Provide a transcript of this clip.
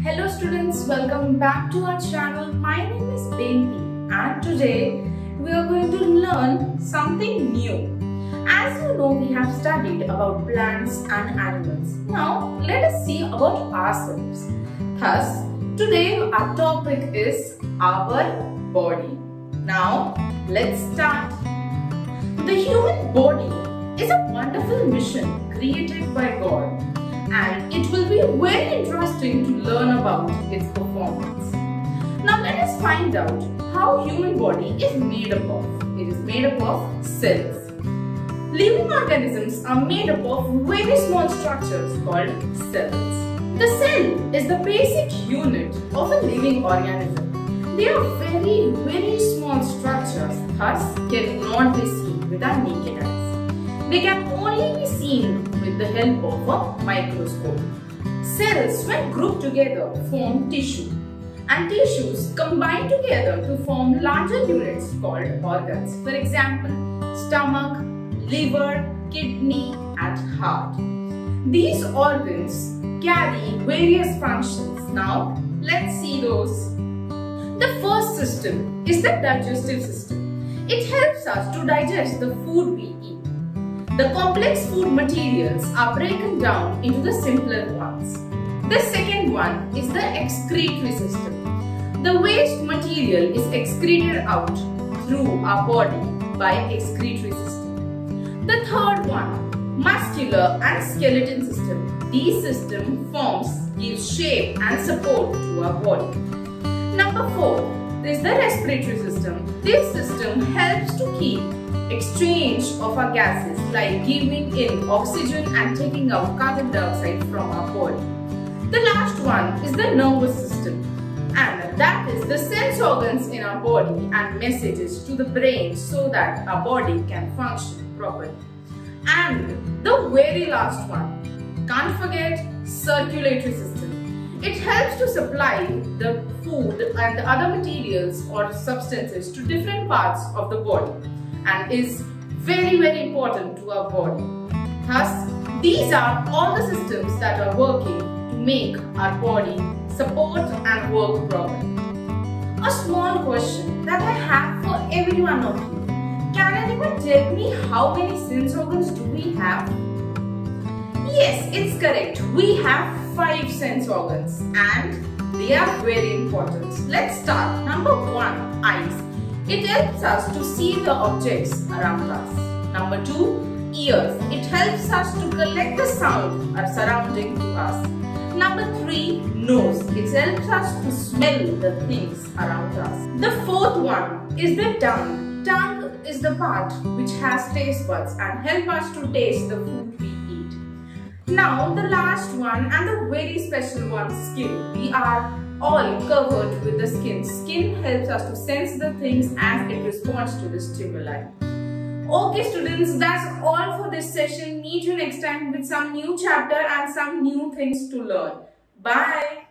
Hello students, welcome back to our channel. My name is Benti and today we are going to learn something new. As you know, we have studied about plants and animals. Now let us see about ourselves. Thus, today our topic is our body. Now let's start. The human body is a wonderful mission created by God, and it will be very interesting to learn about its performance. Now let us find out how human body is made up of. It is made up of cells. Living organisms are made up of very small structures called cells. The cell is the basic unit of a living organism. They are very small structures, thus cannot be seen with our naked eyes. They can only be seen with the help of a microscope. Cells, when grouped together, form tissue, and tissues combine together to form larger units called organs. For example, stomach, liver, kidney, and heart. These organs carry various functions. Now, let's see those. The first system is the digestive system. It helps us to digest the food we eat. The complex food materials are broken down into the simpler ones. The second one is the excretory system. The waste material is excreted out through our body by excretory system. The third one, muscular and skeleton system. These system forms give shape and support to our body. Number 4 is the respiratory system. This system helps to keep exchange of our gases like giving in oxygen and taking out carbon dioxide from our body. The last one is the nervous system, and that is the sense organs in our body and messages to the brain so that our body can function properly. And the very last one, can't forget, circulatory system. It helps to supply the food and the other materials or substances to different parts of the body and is very important to our body. Thus, these are all the systems that are working to make our body support and work properly. A small question that I have for every one of you. Can anyone tell me how many sense organs do we have? Yes, it's correct. We have 5 sense organs and they are very important. Let's start. Number 1, eyes. It helps us to see the objects around us. Number 2, ears. It helps us to collect the sound surrounding to us. Number 3, nose. It helps us to smell the things around us. The fourth one is the tongue. Tongue is the part which has taste buds and help us to taste the food we eat. Now the last one and the very special one, skin. We are all covered with the skin. Skin helps us to sense the things as it responds to the stimuli. Okay students, that's all for this session. Meet you next time with some new chapter and some new things to learn. Bye.